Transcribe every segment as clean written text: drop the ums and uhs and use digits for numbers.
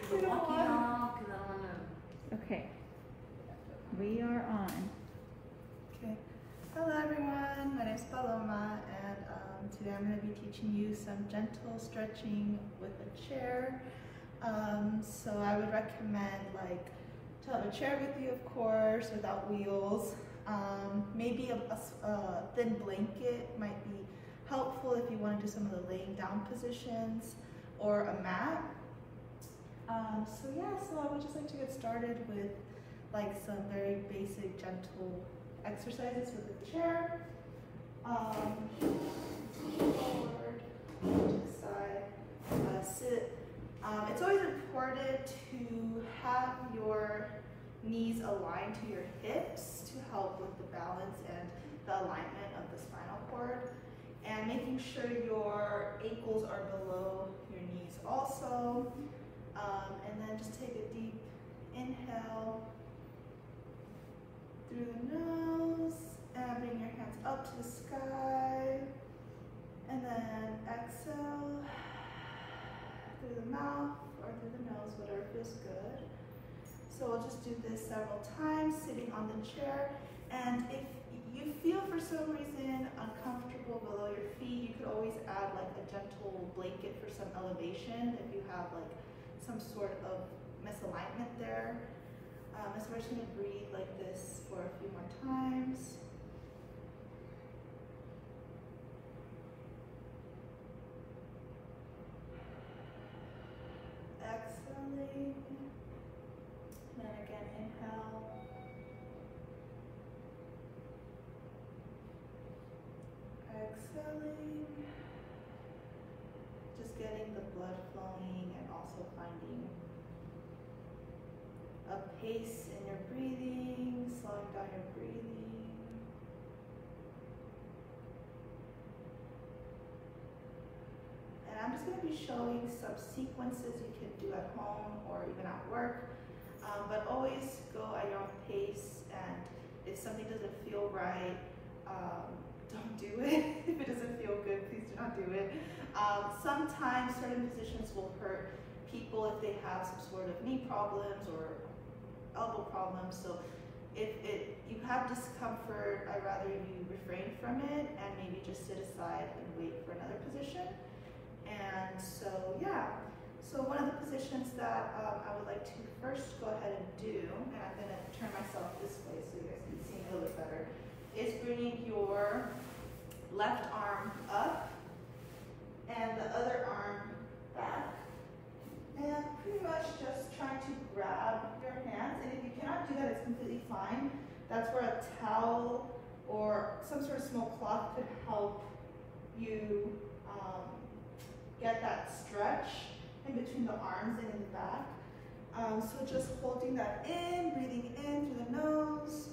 Okay, we are on. Okay. Hello everyone, my name is Paloma, and today I'm going to be teaching you some gentle stretching with a chair. So I would recommend to have a chair with you, of course, without wheels. Maybe a thin blanket might be helpful if you want to do some of the laying down positions, or a mat. So I would just like to get started with some very basic gentle exercises with the chair. Forward, to the side, sit. It's always important to have your knees aligned to your hips to help with the balance and the alignment of the spinal cord. And making sure your ankles are below your knees also. And then just take a deep inhale through the nose and bring your hands up to the sky. And then exhale through the mouth or through the nose, whatever feels good. So we'll just do this several times sitting on the chair. And if you feel for some reason uncomfortable below your feet, you could always add a gentle blanket for some elevation if you have some sort of misalignment there. So we're just going to breathe like this for a few more times. Exhaling. Then again, inhale. Exhaling. Just getting the blood flowing and also finding a pace in your breathing, slowing down your breathing. And I'm just going to be showing some sequences you can do at home or even at work, but always go at your own pace, and if something doesn't feel right, don't do it. If it doesn't feel good, please do not do it. Sometimes certain positions will hurt people if they have some sort of knee problems or elbow problems. So if you have discomfort, I'd rather you refrain from it and maybe just sit aside and wait for another position. And so one of the positions that I would like to first go ahead and do, and I'm going to turn myself this way so you guys can see me a little bit better, is bringing your left arm up and the other arm back, and pretty much just trying to grab your hands. And if you cannot do that, it's completely fine. That's where a towel or some sort of small cloth could help you get that stretch in between the arms and in the back. So just holding that in, breathing in through the nose,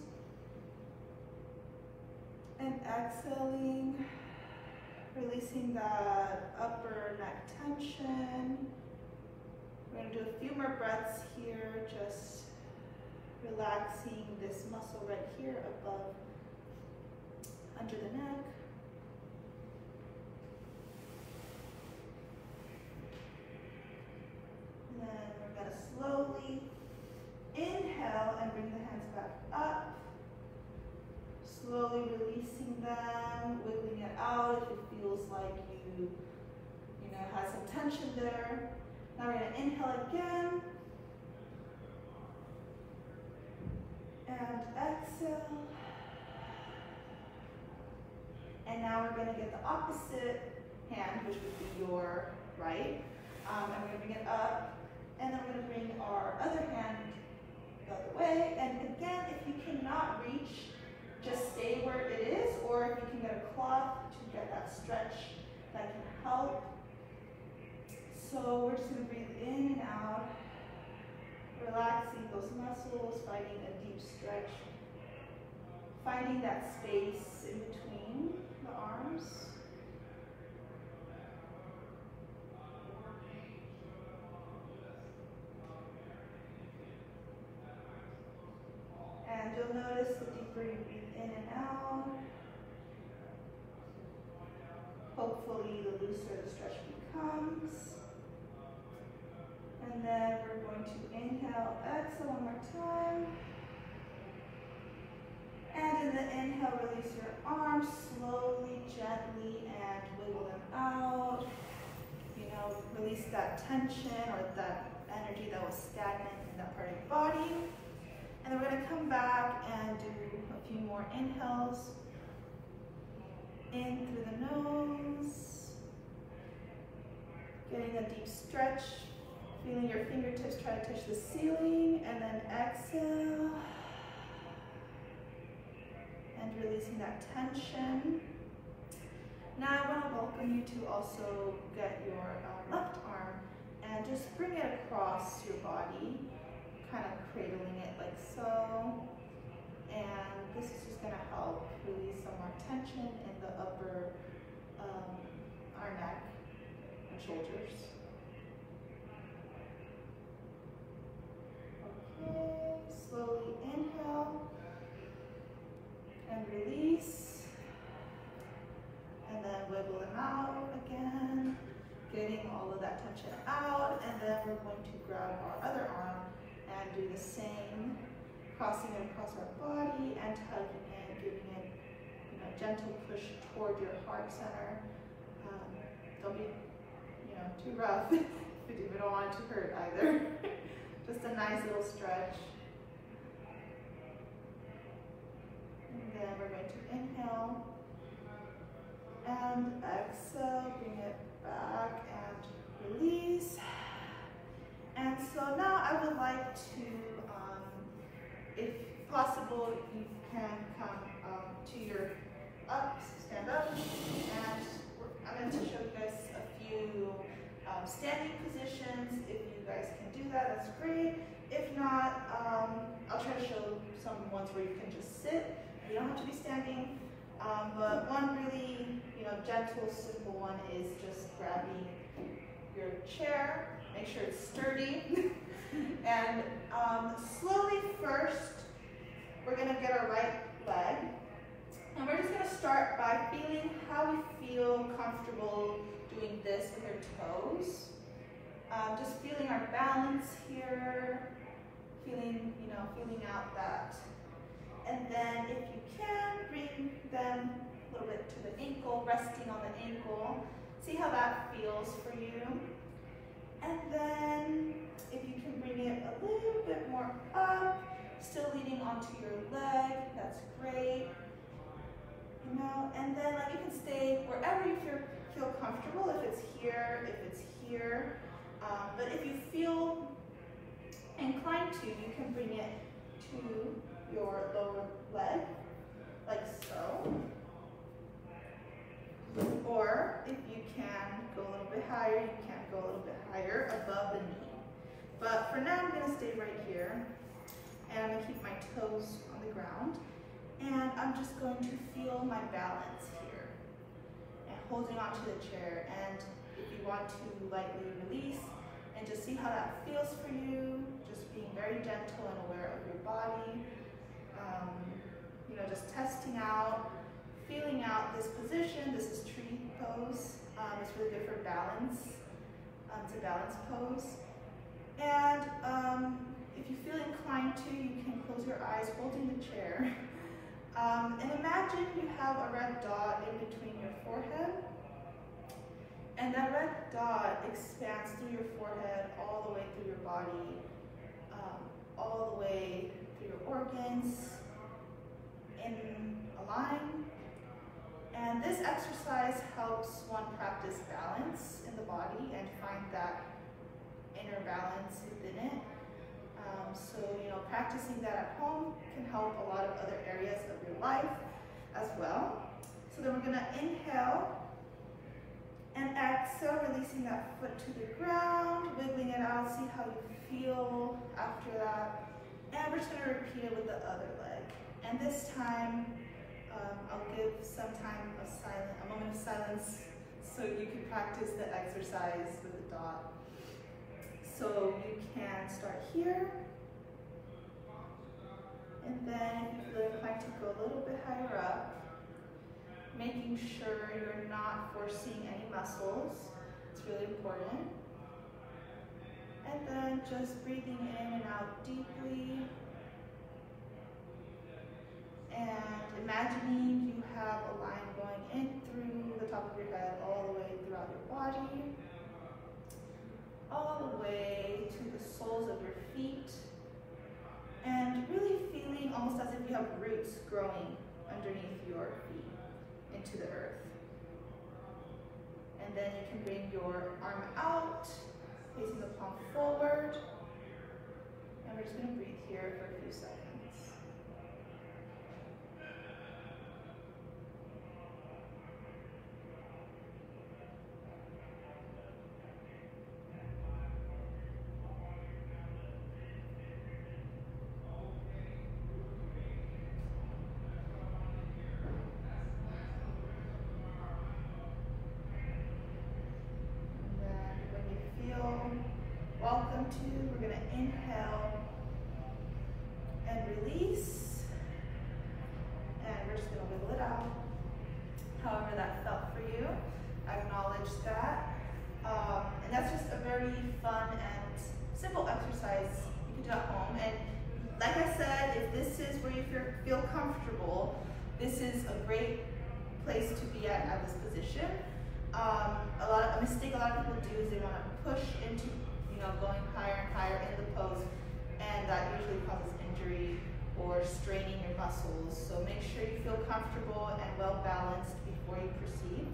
and exhaling, releasing that upper neck tension. We're going to do a few more breaths here, just relaxing this muscle right here above, under the neck. And then we're going to slowly inhale and bring the hands back up. Slowly releasing them, wiggling it out if it feels like you had some tension there. Now we're going to inhale again. And exhale. And now we're going to get the opposite hand, which would be your right. And we're going to bring it up. And then we're going to bring our other hand the other way. And again, if you cannot reach, just stay where it is, or if you can get a cloth to get that stretch, that can help. So we're just going to breathe in and out, relaxing those muscles, finding a deep stretch, finding that space in between the arms. And you'll notice the deeper you breathe in and out, hopefully the looser the stretch becomes. And then we're we're going to inhale, exhale one more time. And in the inhale, release your arms slowly, gently, and wiggle them out. You know, release that tension or that energy that was stagnant in that part of your body. And then we're going to come back and do a few more inhales. In through the nose. Getting a deep stretch. Feeling your fingertips try to touch the ceiling. And then exhale. And releasing that tension. Now I want to welcome you to also get your left arm and just bring it across your body, kind of cradling it like so. And this is just going to help release some more tension in the upper, our neck and shoulders. Okay, slowly inhale and release. And then wiggle them out again, getting all of that tension out. And then we're going to grab our other arm and do the same, crossing it across our body and tugging it, giving it, you know, gentle push toward your heart center. Don't be, you know, too rough if you don't want it to hurt either. Just a nice little stretch. And then we're going to inhale and exhale, bring it back and release. And so now I would like to, if possible, you can come to your stand up, and I'm going to show you guys a few standing positions. If you guys can do that, that's great. If not, I'll try to show some ones where you can just sit. You don't have to be standing, but one really, you know, gentle, simple one is just grabbing your chair. Make sure it's sturdy. And slowly first, we're going to get our right leg. And we're just going to start by feeling how we feel comfortable doing this with our toes. Just feeling our balance here. Feeling, you know, feeling out that. And then if you can, bring them a little bit to the ankle, resting on the ankle. See how that feels for you. And then if you can bring it a little bit more up, still leaning onto your leg, that's great. You know, and then like you can stay wherever you feel comfortable, if it's here, if it's here. But if you feel inclined to, you can bring it to your lower leg, like so. Or if you can go a little bit higher, you can go a little bit higher above the knee. But for now, I'm going to stay right here. And I'm going to keep my toes on the ground. And I'm just going to feel my balance here. And holding onto the chair. And if you want to lightly release, and just see how that feels for you. Just being very gentle and aware of your body. You know, just testing out, feeling out this position. This is tree pose. It's really good for balance. It's a balance pose. And if you feel inclined to, you can close your eyes holding the chair. And imagine you have a red dot in between your forehead. And that red dot expands through your forehead all the way through your body, all the way through your organs, in a line. And this exercise helps one practice balance in the body and find that inner balance within it. So, you know, practicing that at home can help a lot of other areas of your life as well. So then we're going to inhale and exhale, releasing that foot to the ground, wiggling it out, see how you feel after that. And we're just going to repeat it with the other leg. And this time, I'll give some time of silence, a moment of silence, so you can practice the exercise with the dot. So you can start here, and then if you feel inclined to go a little bit higher up, making sure you're not forcing any muscles. It's really important. And then just breathing in and out deeply. And imagining you have a line going in through the top of your head, all the way throughout your body, all the way to the soles of your feet, and really feeling almost as if you have roots growing underneath your feet into the earth. And then you can bring your arm out, facing the palm forward, and we're just going to breathe here for a few seconds. Welcome to, we're going to inhale and release, and we're just going to wiggle it out, however that felt for you. Acknowledge that, and that's just a very fun and simple exercise you can do at home. And like I said, if this is where you feel comfortable, this is a great place to be at this position. A mistake a lot of people do is they want to push into going higher and higher into the pose, and that usually causes injury or straining your muscles. So make sure you feel comfortable and well balanced before you proceed.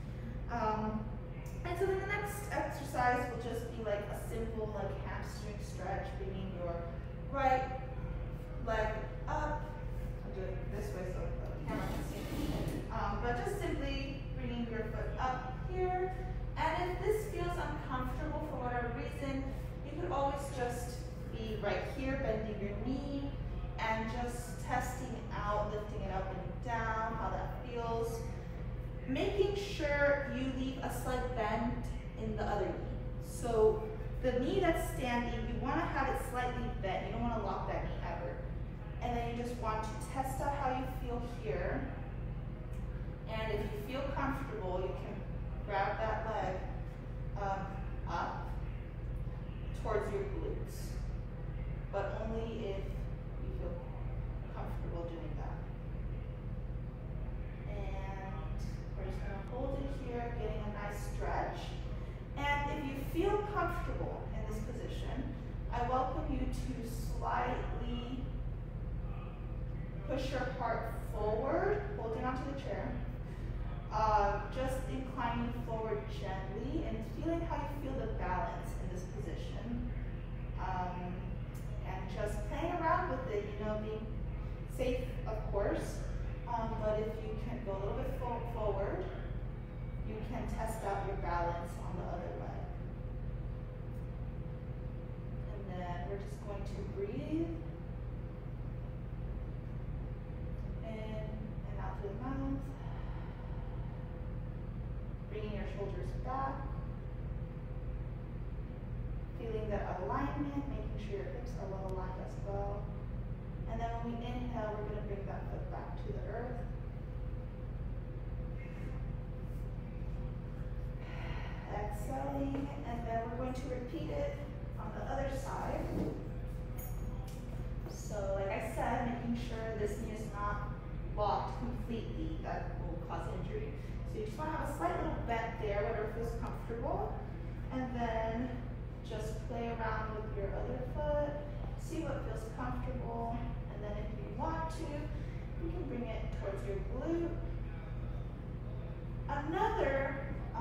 And so then the next exercise will just be like a simple hamstring stretch, bringing your right leg up. I'll do it this way so the camera can see me. But just simply bringing your foot up here. And if this feels uncomfortable for whatever reason, you could always just be right here, bending your knee, and just testing out, lifting it up and down, how that feels. Making sure you leave a slight bend in the other knee. So the knee that's standing, you want to have it slightly bent. You don't want to lock that knee ever. And then you just want to test out how you feel here. And if you feel comfortable, you can grab that leg up towards your glutes, but only if you feel comfortable doing that. And we're just going to hold it here, getting a nice stretch. And if you feel comfortable in this position, I welcome you to slightly push your heart forward, holding onto the chair. Just inclining forward gently and feeling how you feel the balance in this position. And just playing around with it, being safe, of course. But if you can go a little bit forward, you can test out your balance on the other leg. And then we're just going to breathe in and out through the mouth. Bringing your shoulders back, feeling that alignment, making sure your hips are well aligned as well. And then when we inhale, we're going to bring that foot back to the earth. Exhaling, and then we're going to repeat it on the other side. So like I said, making sure this knee is not locked completely, that will cause injury. So you just want to have a slight little bend there, whatever feels comfortable. And then just play around with your other foot, see what feels comfortable. And then if you want to, you can bring it towards your glute. Another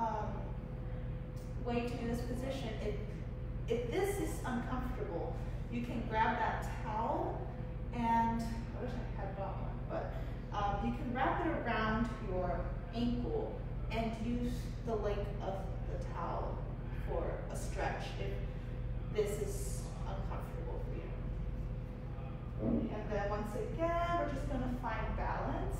way to do this position, if this is uncomfortable, you can grab that towel and, I wish I had got one, but you can wrap it around your ankle and use the length of the towel for a stretch if this is uncomfortable for you. And then once again, we're just going to find balance.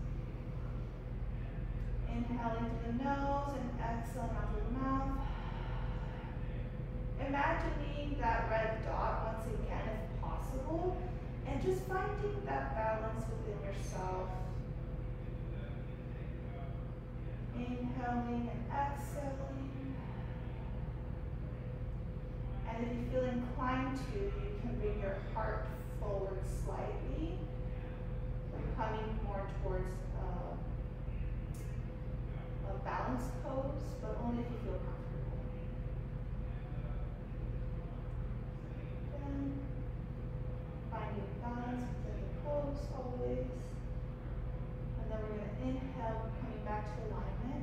Inhaling through the nose and exhaling out through the mouth. Imagining that red dot once again if possible, and just finding that balance within yourself. Inhaling and exhaling. And And if you feel inclined to, you can bring your heart forward slightly, coming more towards a balanced pose, but only if you feel comfortable. Then finding balance within the pose always. And then we're going to inhale, coming back to alignment.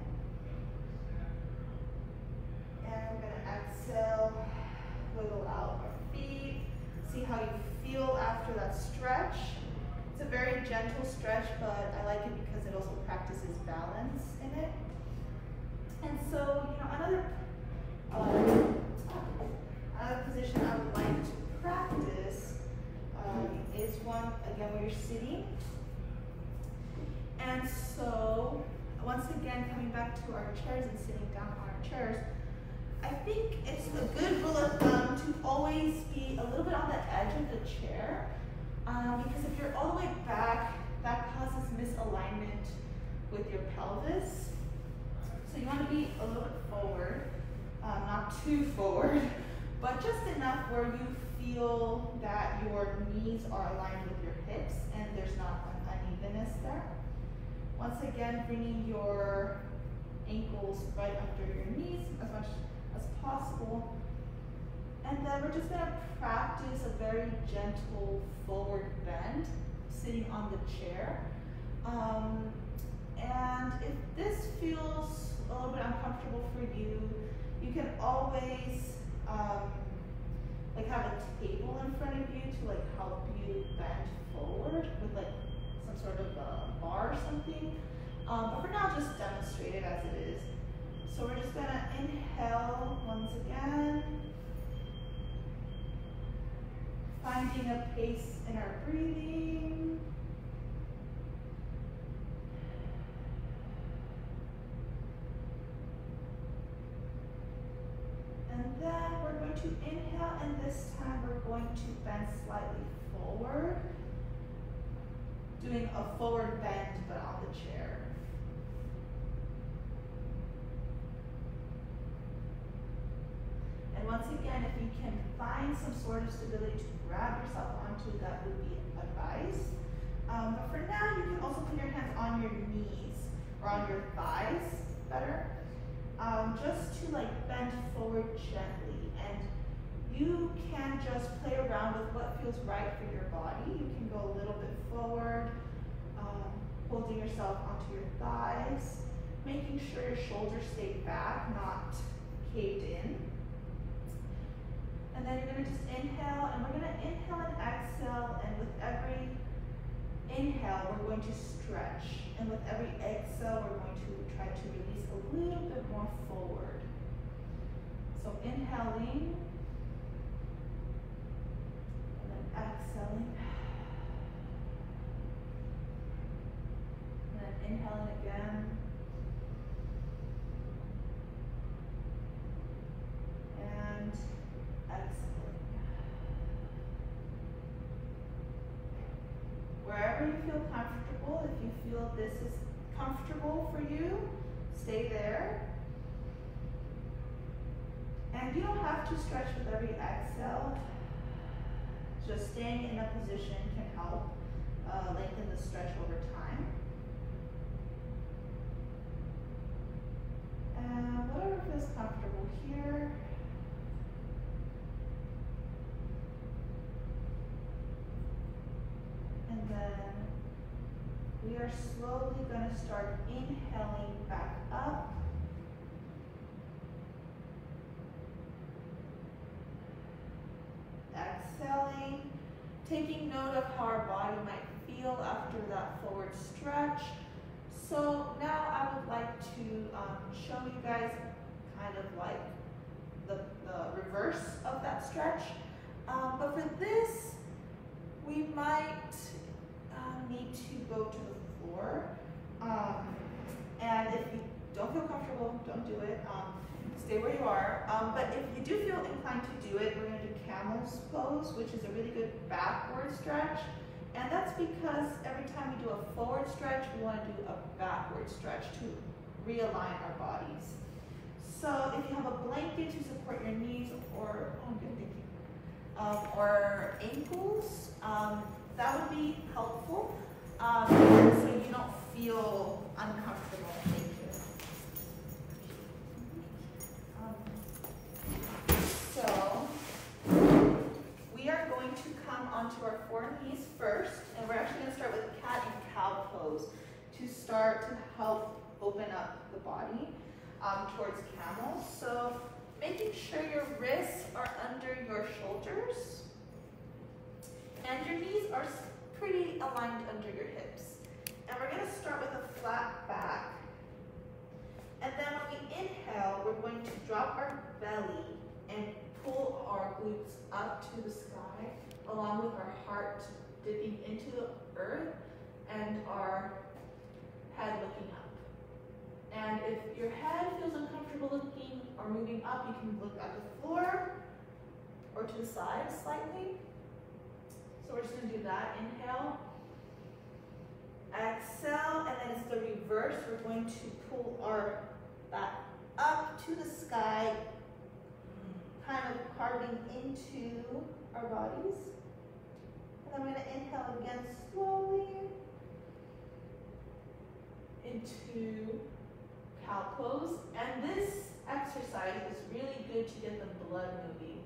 And we're going to exhale, wiggle out our feet. See how you feel after that stretch. It's a very gentle stretch, but I like it because it also practices balance in it. And so, another position I would like to practice is one, again, where you're sitting. And so, once again, coming back to our chairs and sitting down on our chairs, I think it's a good rule of thumb to always be a little bit on the edge of the chair, because if you're all the way back, that causes misalignment with your pelvis. So you want to be a little bit forward, not too forward, but just enough where you feel that your knees are aligned with your hips and there's not an unevenness there. Once again, bringing your ankles right under your knees as much as possible. And then we're just going to practice a very gentle forward bend, sitting on the chair. And if this feels a little bit uncomfortable for you, you can always have a table in front of you to help you bend forward with some sort of a bar or something. But for now, just demonstrate it as it is. So we're just going to inhale once again, finding a pace in our breathing. And then we're going to inhale, and this time we're going to bend slightly forward, doing a forward bend but on the chair. And once again, if you can find some sort of stability to grab yourself onto, that would be advised. But for now, you can also put your hands on your knees or on your thighs better. Just to bend forward gently, and you can just play around with what feels right for your body. You can go a little bit forward, holding yourself onto your thighs, making sure your shoulders stay back, not caved in. And then you're going to just inhale, and we're going to inhale and exhale, and with every inhale, we're going to stretch. And with every exhale, we're going to try to release a little bit more forward. So inhaling, and then exhaling. And then inhaling again. And exhaling. Wherever you feel comfortable, if you feel this is comfortable for you, stay there. And you don't have to stretch with every exhale. Just staying in a position can help lengthen the stretch over time. And whatever feels comfortable here. And then we are slowly going to start inhaling back up. Exhaling, taking note of how our body might feel after that forward stretch. So now I would like to show you guys kind of the reverse of that stretch. But for this, we might need to go to the floor. And if you don't feel comfortable, don't do it. Stay where you are. But if you do feel inclined to do it, we're going to do camel's pose, which is a really good backward stretch. And that's because every time we do a forward stretch, we want to do a backward stretch to realign our bodies. So if you have a blanket to support your knees or, oh good, thank you, or ankles, that would be helpful, so you don't feel uncomfortable. Thank you. So we are going to come onto our foreknees first, and we're actually going to start with cat and cow pose to start to help open up the body towards camel. So making sure your wrists are under your shoulders and your knees are pretty aligned under your hips. And we're going to start with a flat back. And then when we inhale, we're going to drop our belly and pull our glutes up to the sky, along with our heart dipping into the earth and our head looking up. And if your head feels uncomfortable looking or moving up, you can look at the floor or to the side slightly. So we're just going to do that. Inhale, exhale, and then it's the reverse. We're going to pull our back up to the sky, kind of carving into our bodies. And I'm going to inhale again slowly into cow pose. And this exercise is really good to get the blood moving.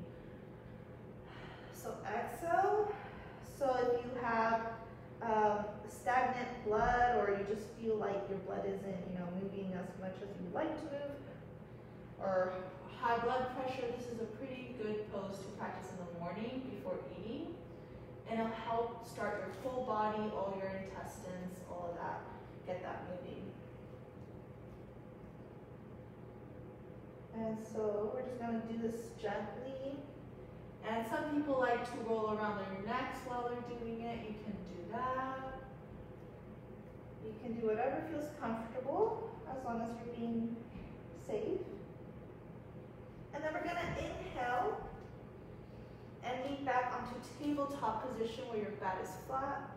So exhale. So if you have stagnant blood, or you just feel like your blood isn't, moving as much as you'd like to move, or high blood pressure, this is a pretty good pose to practice in the morning before eating. And it'll help start your whole body, all your intestines, all of that, get that moving. And so we're just going to do this gently. And some people like to roll around their necks while they're doing it. You can do that. You can do whatever feels comfortable, as long as you're being safe. And then we're going to inhale and lean back onto tabletop position where your back is flat.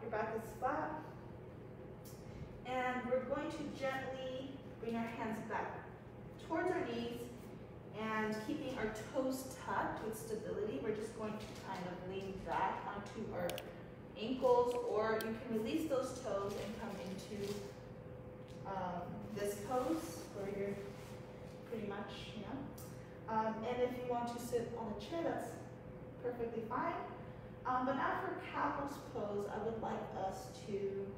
And we're going to gently bring our hands back towards our knees and keeping our toes tucked with stability. We're just going to kind of lean back onto our ankles, or you can release those toes and come into this pose where you're pretty much, and if you want to sit on a chair, that's perfectly fine. But now for cow's pose, I would like us to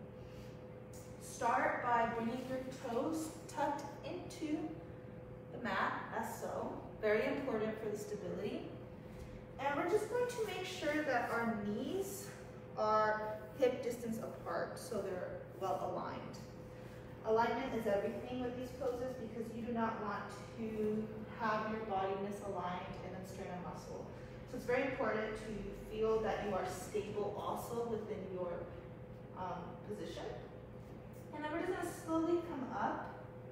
start by bringing your toes tucked into the mat, as so. Very important for the stability. And we're just going to make sure that our knees are hip distance apart, so they're well aligned. Alignment is everything with these poses, because you do not want to have your body misaligned and then strain a muscle. So it's very important to feel that you are stable also within your position. And then we're just going to slowly come up.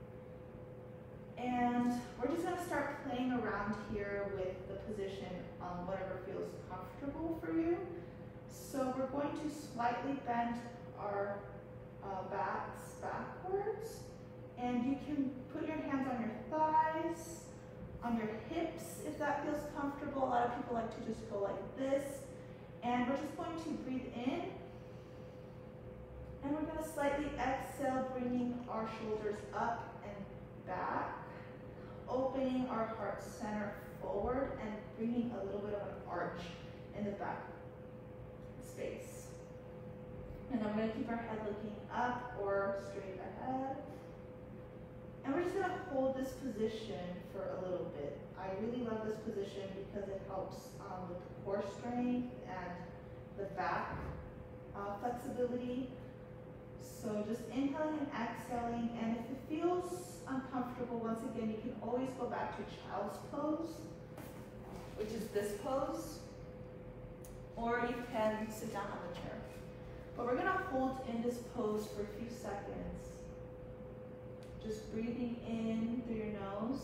And we're just going to start playing around here with the position on whatever feels comfortable for you. So we're going to slightly bend our backs backwards. And you can put your hands on your thighs, on your hips if that feels comfortable. A lot of people like to just go like this. And we're just going to breathe in. And we're going to slightly exhale, bringing our shoulders up and back, opening our heart center forward and bringing a little bit of an arch in the back space. And I'm going to keep our head looking up or straight ahead. And we're just going to hold this position for a little bit. I really love this position because it helps with the core strength and the back flexibility. So just inhaling and exhaling, and if it feels uncomfortable, once again, you can always go back to child's pose, which is this pose, or you can sit down on the chair. But we're gonna hold in this pose for a few seconds. Just breathing in through your nose,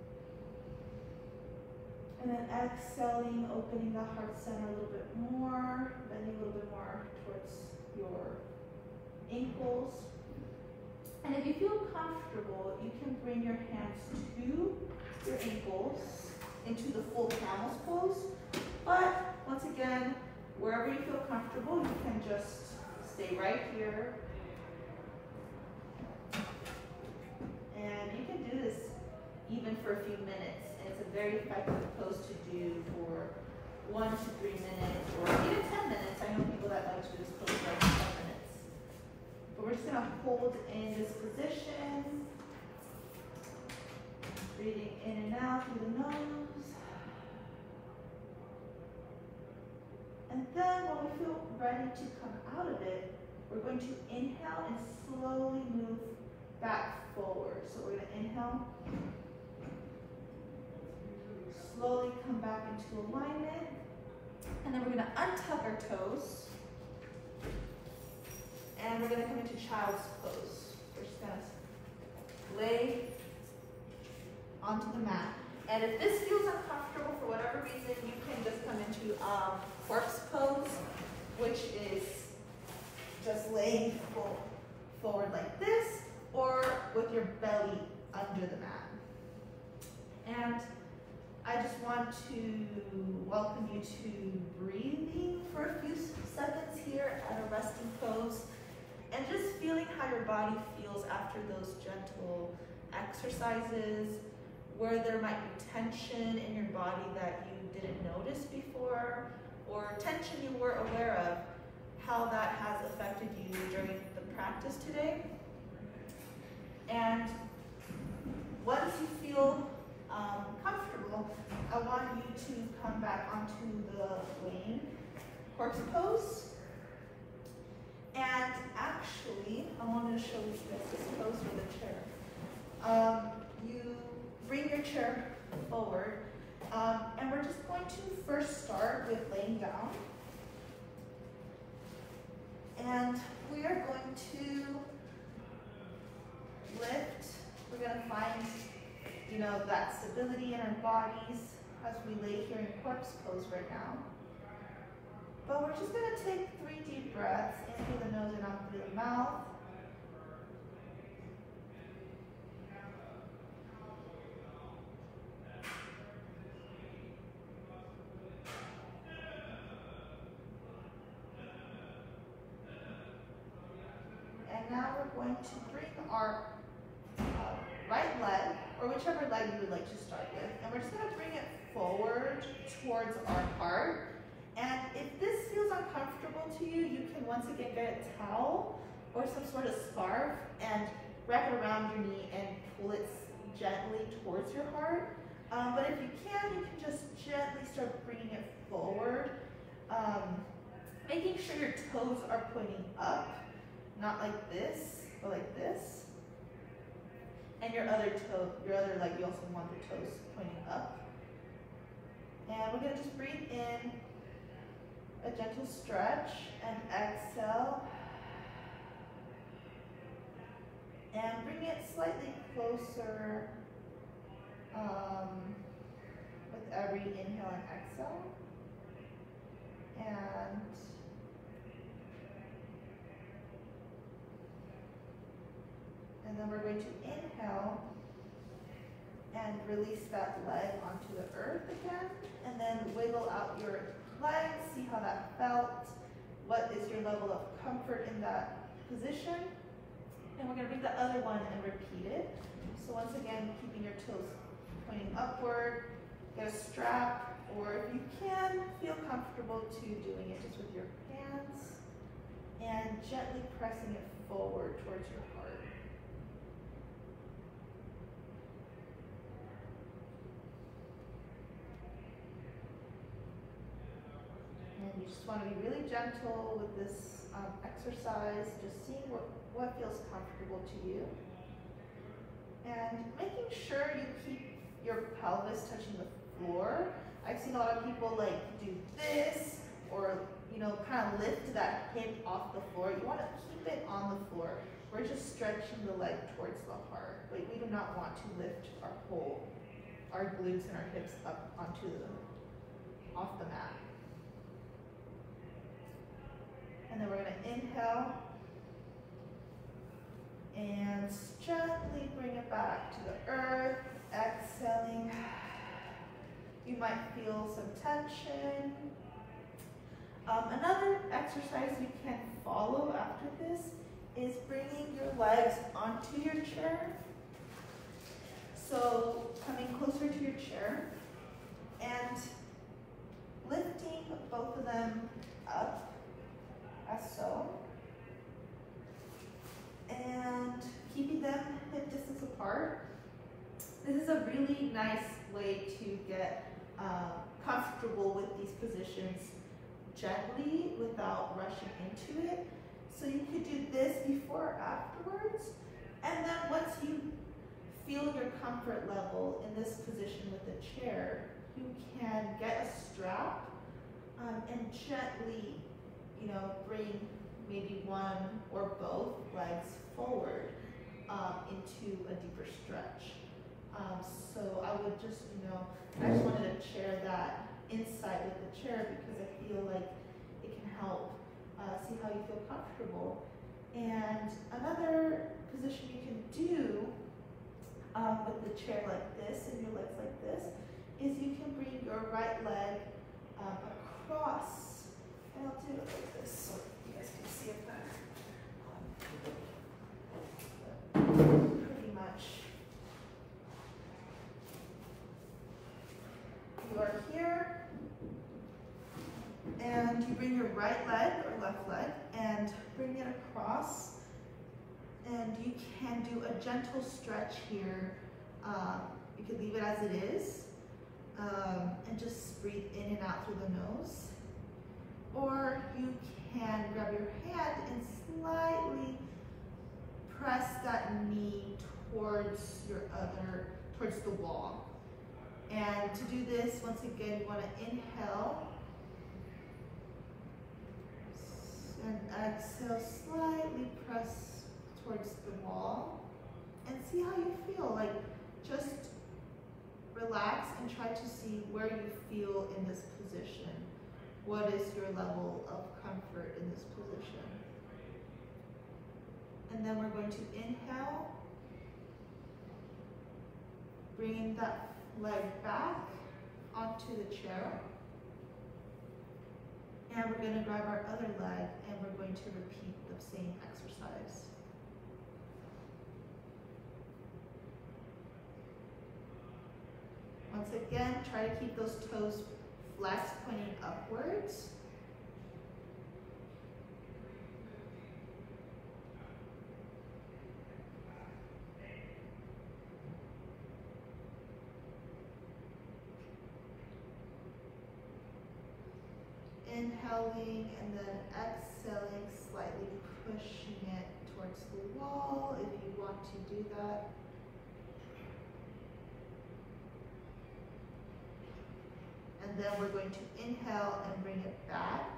and then exhaling, opening the heart center a little bit more, bending a little bit more towards your ankles. And if you feel comfortable, you can bring your hands to your ankles into the full camel's pose. But once again, wherever you feel comfortable, you can just stay right here. And you can do this even for a few minutes. And it's a very effective pose to do for 1 to 3 minutes or even 10 minutes. I know people that like to do this pose for like 10 minutes. But we're just gonna hold in this position. Breathing in and out through the nose. And then when we feel ready to come out of it, we're going to inhale and slowly move back forward. So we're going to inhale, slowly come back into alignment, and then we're going to untuck our toes, and we're going to come into child's pose. We're just going to lay onto the mat. And if this feels uncomfortable for whatever reason, you can just come into corpse pose, which is just laying forward like this, or with your belly under the mat. And I just want to welcome you to breathing for a few seconds here at a resting pose, and just feeling how your body feels after those gentle exercises, where there might be tension in your body that you didn't notice before, or tension you weren't aware of, how that has affected you during the practice today. And once you feel comfortable, I want you to come back onto the laying corpse pose. And actually, I wanted to show you guys this pose with a chair. You bring your chair forward, and we're just going to first start with laying down. And we are going to lift. We're going to find, that stability in our bodies as we lay here in corpse pose right now. But we're just going to take 3 deep breaths in through the nose and out through the mouth. And now we're going to bring our right leg, or whichever leg you would like to start with, and we're just going to bring it forward towards our heart. And if this feels uncomfortable to you, you can once again get a towel or some sort of scarf and wrap it around your knee and pull it gently towards your heart. But if you can just gently start bringing it forward, making sure your toes are pointing up. Not like this, but like this. And your other leg, you also want the toes pointing up. And we're going to just breathe in a gentle stretch and exhale. And bring it slightly closer with every inhale and exhale. And then we're going to inhale and release that leg onto the earth again. And then wiggle out your legs, see how that felt. What is your level of comfort in that position? And we're going to bring the other one and repeat it. So once again, keeping your toes pointing upward. Get a strap, or if you can, feel comfortable to doing it just with your hands. And gently pressing it forward towards your heart. And you just want to be really gentle with this exercise, just seeing what feels comfortable to you. And making sure you keep your pelvis touching the floor. I've seen a lot of people do this, or kind of lift that hip off the floor. You want to keep it on the floor. We're just stretching the leg towards the heart. We do not want to lift our glutes and our hips up off the mat. And then we're going to inhale and gently bring it back to the earth. Exhale. exhaling, you might feel some tension. Another exercise you can follow after this is bringing your legs onto your chair. So coming closer to your chair and lifting both of them up, as so, and keeping them hip distance apart. This is a really nice way to get comfortable with these positions gently without rushing into it. So you could do this before or afterwards, and then once you feel your comfort level in this position with the chair, you can get a strap and gently, bring maybe one or both legs forward into a deeper stretch. So I would just, I just wanted to share that insight with the chair because I feel like it can help see how you feel comfortable. And another position you can do with the chair like this and your legs like this is you can bring your right leg across, and I'll do it like this so you guys can see it better. Pretty much. You are here, and you bring your right leg or left leg and bring it across, and you can do a gentle stretch here. You could leave it as it is and just breathe in and out through the nose, or you can grab your hand and slightly press that knee towards towards the wall. And to do this, once again, you want to inhale and exhale, slightly press towards the wall, and see how you feel. Like, just relax and try to see where you feel in this position. What is your level of comfort in this position? And then we're going to inhale, bringing that leg back onto the chair. And we're going to grab our other leg and we're going to repeat the same exercise. Once again, try to keep those toes flexed, pointing upwards. Inhaling and then exhaling, slightly pushing it towards the wall if you want to do that. And then we're going to inhale and bring it back.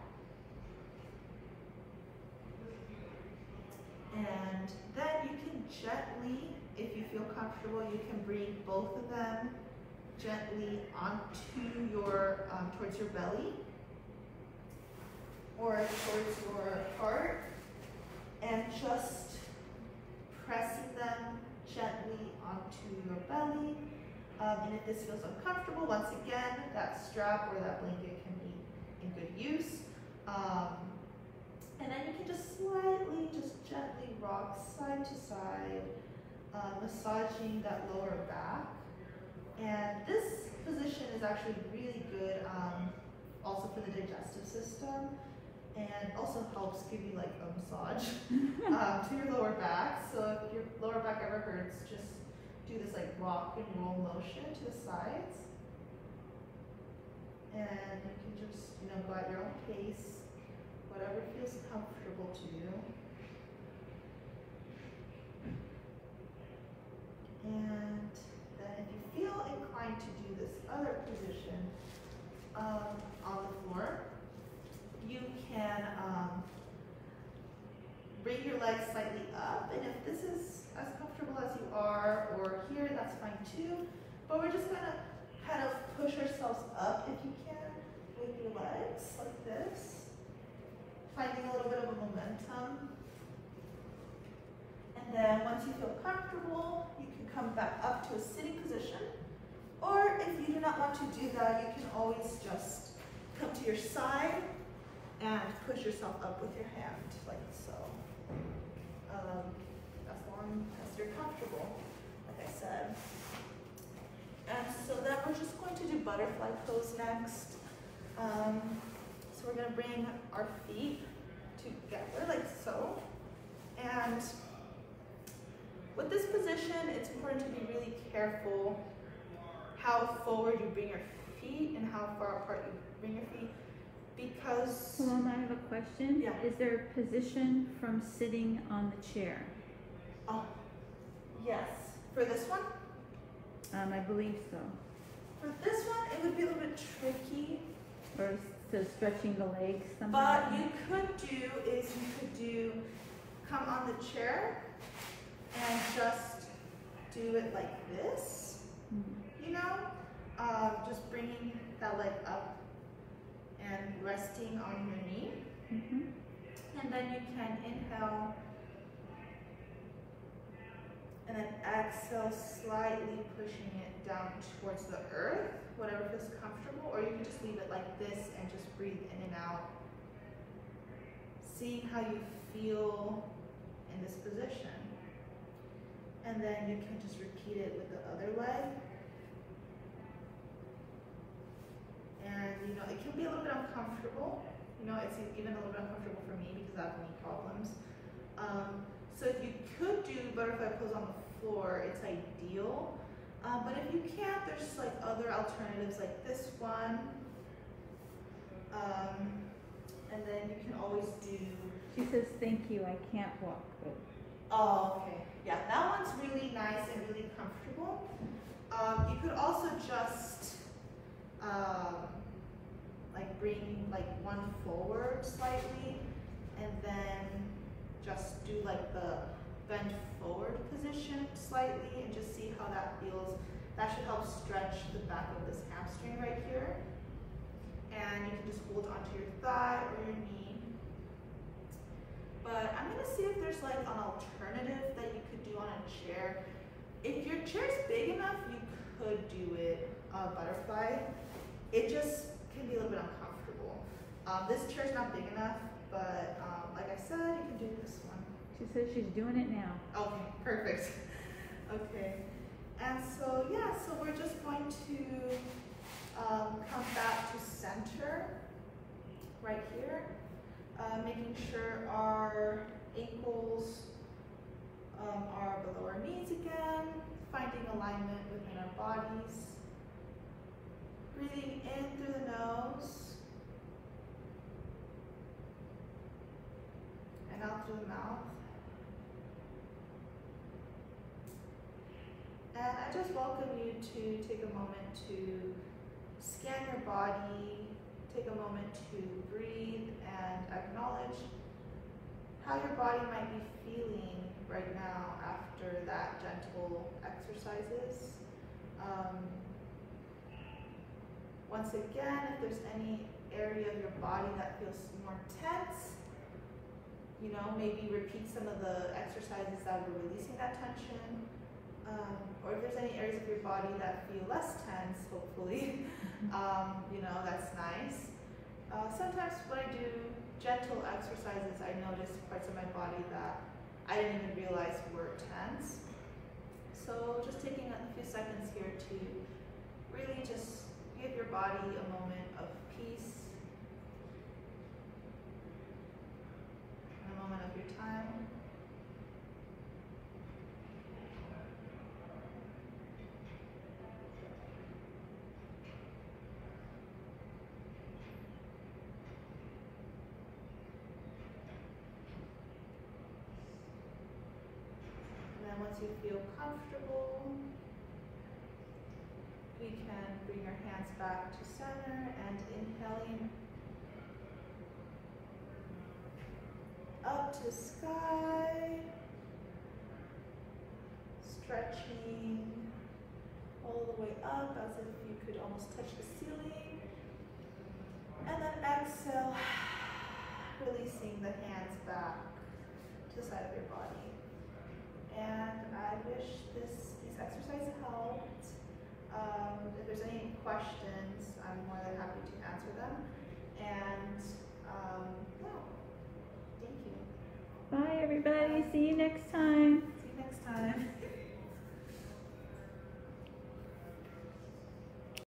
And then you can gently, if you feel comfortable, you can bring both of them gently onto your, towards your belly or towards your heart, and just pressing them gently onto your belly. And if this feels uncomfortable, once again, that strap or that blanket can be in good use. And then you can just slightly, just gently rock side to side, massaging that lower back. And this position is actually really good also for the digestive system, and also helps give you like a massage to your lower back. So if your lower back ever hurts, just do this like rock and roll motion to the sides, and you can just go at your own pace, whatever feels comfortable to you. And then if you feel inclined to do this other position on the floor, you can bring your legs slightly up, and if this is as comfortable as you are, or here, that's fine too. But we're just gonna kind of push ourselves up, if you can, with your legs like this, finding a little bit of a momentum. And then once you feel comfortable, you can come back up to a sitting position. Or if you do not want to do that, you can always just come to your side and push yourself up with your hand, like so. As long as you're comfortable, like I said. And so then we're just going to do butterfly pose next. So we're gonna bring our feet together like so. And with this position, it's important to be really careful how forward you bring your feet and how far apart you bring your feet, because... Paloma, I have a question. Yeah. Is there a position from sitting on the chair? Oh, yes. For this one? I believe so. For this one, it would be a little bit tricky. Or so stretching the legs somehow? But you could do come on the chair and just do it like this, you know? Just bringing that leg up and resting on your knee. And then you can inhale and then exhale, slightly pushing it down towards the earth, whatever feels comfortable, or you can just leave it like this and just breathe in and out, seeing how you feel in this position. And then you can just repeat it with the other leg. And you know, it can be a little bit uncomfortable. You know, it's even a little bit uncomfortable for me because I have knee problems. So if you could do butterfly pose on the floor, it's ideal. But if you can't, there's like other alternatives like this one. And then you can always do... She says, thank you, I can't walk. But... Oh, okay. Yeah, that one's really nice and really comfortable. You could also just like bring like one forward slightly and then just do like the bend forward position slightly and just see how that feels. That should help stretch the back of this hamstring right here. And you can just hold onto your thigh or your knee. But I'm gonna see if there's like an alternative that you could do on a chair. If your chair's big enough, you could do it butterfly. It just can be a little bit uncomfortable. This chair's not big enough, but like I said, you can do this one. She says she's doing it now. Okay, perfect. Okay, and so yeah, so we're just going to come back to center right here, making sure our ankles are below our knees again, finding alignment within our bodies. Breathing in through the nose and out through the mouth. And I just welcome you to take a moment to scan your body, take a moment to breathe and acknowledge how your body might be feeling right now after that gentle exercises. Once again, if there's any area of your body that feels more tense, you know, maybe repeat some of the exercises that were releasing that tension. Or if there's any areas of your body that feel less tense, hopefully, you know, that's nice. Sometimes when I do gentle exercises, I notice parts of my body that I didn't even realize were tense. So just taking a few seconds here to really just give your body a moment of peace, a moment of your time. And then once you feel comfortable, we can bring our hands back to center and inhaling up to the sky, stretching all the way up as if you could almost touch the ceiling. And then exhale, releasing the hands back to the side of your body. And I wish these exercises helped. If there's any questions, I'm more than happy to answer them. And yeah, thank you. Bye, everybody. See you next time.